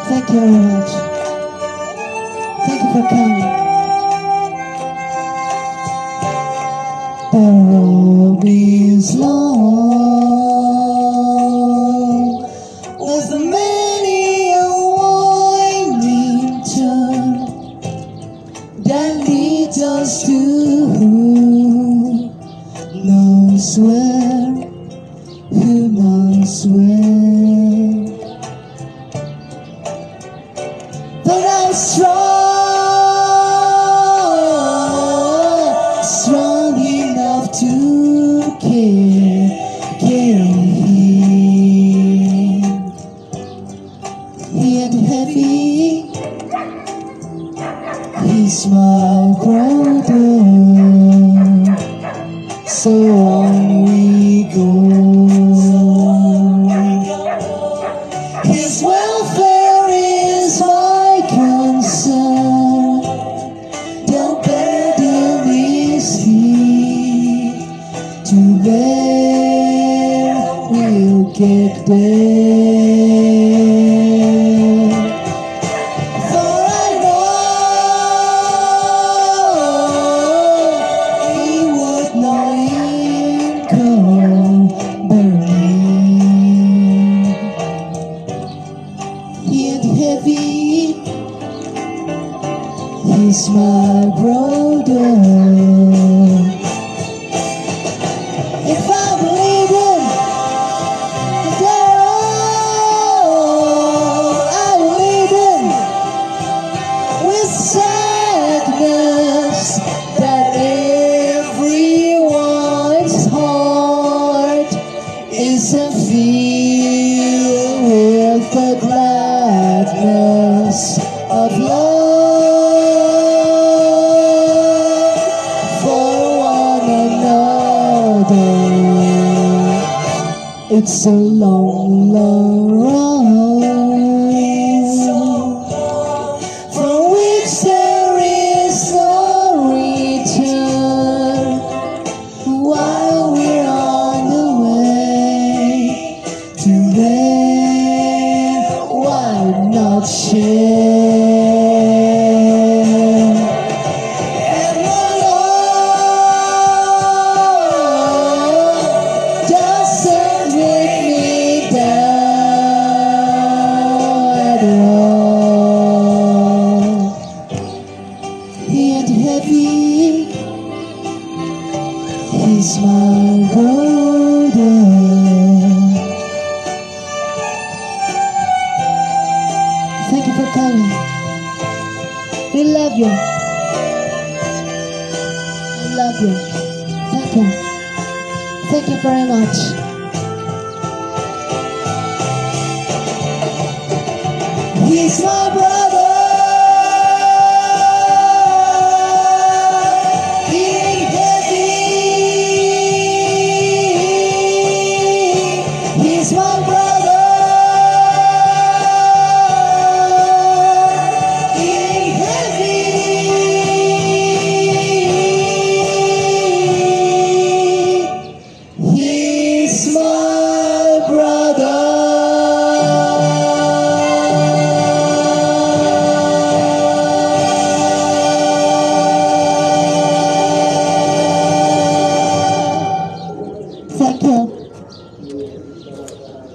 Thank you very much. Thank you for coming. The road is long, with many a winding turn that leads us to who knows where, who knows where. But I'm strong enough to carry him. He ain't heavy, he's my brother. So on we go. His welfare is my concern. The burden is he to bear. We'll get there. For I know he would not encumber me. He ain't heavy, he's my brother. If I believe him, I believe him with sadness that everyone's heart isn't filled with the gladness of love for one another. It's a long, long road from which there is no return. While we're on the way to there, why not share? And the Lord doesn't break me down at all. He ain't heavy, he's my brother. Thank you for coming. We love you. We love you. Thank you. Thank you very much. He's my